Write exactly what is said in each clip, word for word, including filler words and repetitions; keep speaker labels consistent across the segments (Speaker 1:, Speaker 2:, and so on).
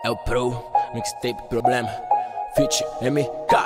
Speaker 1: É o Pro, Mixtape Problema, Feat M K,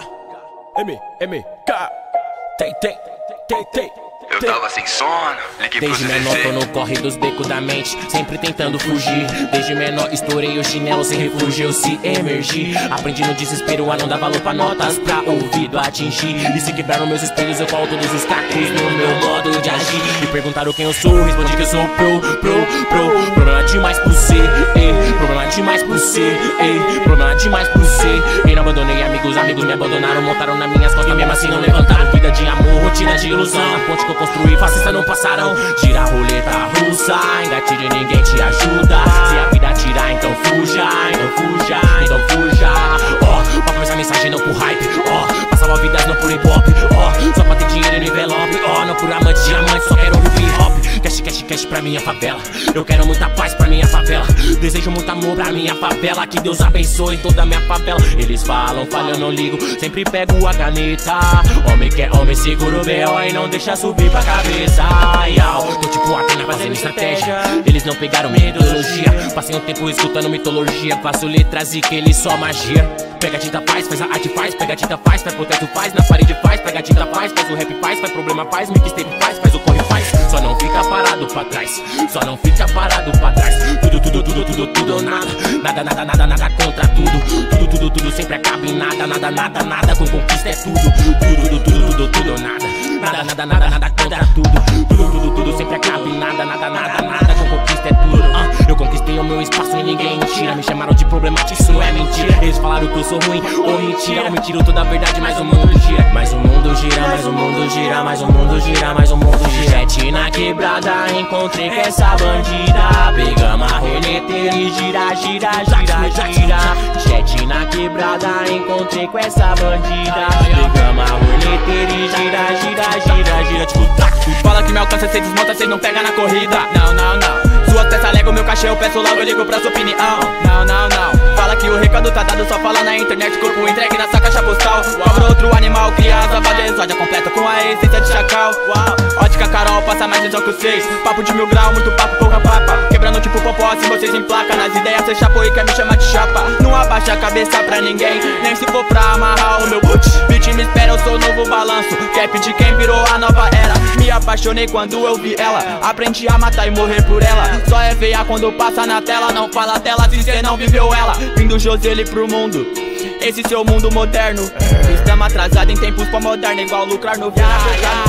Speaker 1: M, M, K, tem, tem, tem, tem.
Speaker 2: Eu tava sem sono, liguei pro
Speaker 1: Desde menor tô no corre dos becos da mente, sempre tentando fugir. Desde menor estourei o chinelo sem refúgio, eu se emergir. Aprendi no desespero a não dar valor pra notas, pra ouvido atingir. E se quebraram meus espelhos eu colo todos os cacos no meu modo de agir. Me perguntaram quem eu sou, respondi que eu sou pro, pro, pro. Problema demais por ser, ei, problema demais por ser, ei, problema demais por ser. E não abandonei amigos, amigos me abandonaram, montaram nas minhas costas, mesmo assim não levantaram. Vida de amor, rotina de ilusão, a ponte que eu construí, fascista não passarão. Gira a roleta russa, engatilho ninguém te ajuda. Se a vida tirar, então fuja, então fuja, então fuja. Ó, oh, pra começar a mensagem não por hype, ó, oh, passava vidas não por hip hop, ó, oh, só pra ter dinheiro no envelope, ó, oh, não por amante, diamante, só quero ouvir hip hop. Cash, cash, cash pra minha favela, eu quero muita paz pra minha favela. Desejo muito amor pra minha favela, que Deus abençoe toda a minha favela. Eles falam, falha, eu não ligo, sempre pego a caneta. Homem que é homem, segura o B O e não deixa subir pra cabeça. Iau, tô tipo Atena fazendo estratégia, eles não pegaram metodologia. Passei um tempo escutando mitologia, faço letras e que eles só magia. Pega a tinta, faz, faz a arte, faz, pega a tinta, faz, faz protesto, faz, na parede faz, pega a tinta, faz, faz o rap, faz, faz problema, faz, mixtape, faz, faz o corre, faz. Só não fica parado pra trás, só não fica parado pra trás. Tudo, tudo, tudo, tudo, tudo ou nada, nada, nada, nada, nada contra tudo. Tudo, tudo, tudo sempre acaba em nada, nada, nada, nada, com conquista é tudo. Tudo, tudo, tudo, tudo, tudo ou nada, nada, nada, nada, nada contra tudo. Tudo, tudo, tudo sempre acaba em nada, nada, nada, nada, com conquista é tudo. uh, Eu conquistei o meu espaço e ninguém tira, me chamaram de problemático, isso não é mentira. Eles falaram que eu sou ruim ou mentira, ou me tiram toda a verdade, mas o mundo gira. Mas o mundo gira, mas o mundo gira, mas o mundo gira, mas o mundo gira. Sete na quebrada, encontrei com essa bandida. Pegamos a reneteira e gira, gira, gira, gira. Sete na quebrada, encontrei com essa bandida. Pegamos a reneteira e gira, gira, gira, gira. Tipo, tac.
Speaker 3: Fala que me alcança, cê desmonta, cê não pega na corrida. Não, não, não. Sua peça lega o meu cachê, eu peço logo, eu ligo pra sua opinião. Não, não, não. Fala que o recado tá dado, só fala na internet, corpo entregue na sua caixa postal. Cobra outro animal, cria asa, vaga exódia completa com a essência de chacal. Uau. Ótica Carol, passa mais visão que vocês. Papo de mil grau, muito papo, pouca papa. Quebrando tipo popó, se vocês emplacam nas ideias, cê chapou e quer me chamar de chapa. Não abaixa a cabeça pra ninguém, nem se for pra amarrar o meu boot. Beat me espera, eu sou o novo balanço. Cap de quem virou a nova era. Me apaixonei quando eu vi ela, aprendi a matar e morrer por ela. Só é feia quando passa na tela, não fala dela se cê não viveu ela. Vim do Josele pro mundo, esse seu mundo moderno. Estamos atrasados em tempos pós-moderno, igual lucrar no vira.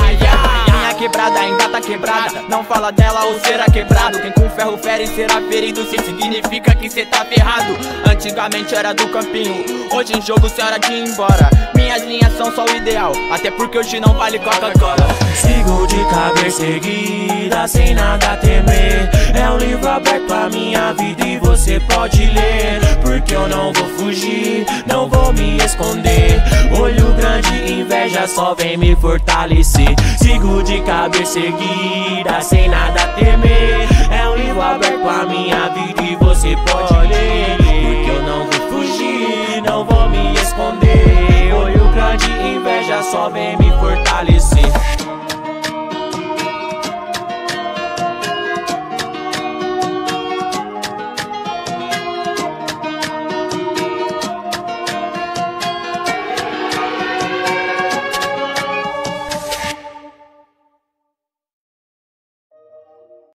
Speaker 3: Minha quebrada ainda tá quebrada, não fala dela ou será quebrado. Quem com ferro fere será ferido, se significa que cê tá ferrado. Antigamente era do campinho, hoje em jogo cê é hora de ir embora. Minhas linhas são só o ideal, até porque hoje não vale Coca-Cola.
Speaker 1: Sigo de cabeça erguida, sem nada a temer. É um livro aberto à minha vida e você pode ler. Porque eu não vou fugir, não vou me esconder. Olho grande, inveja só vem me fortalecer. Sigo de cabeça erguida, sem nada a temer. É um livro aberto à minha vida e você pode ler. Porque eu não vou fugir, não vou me esconder. Olho grande, inveja só vem me fortalecer.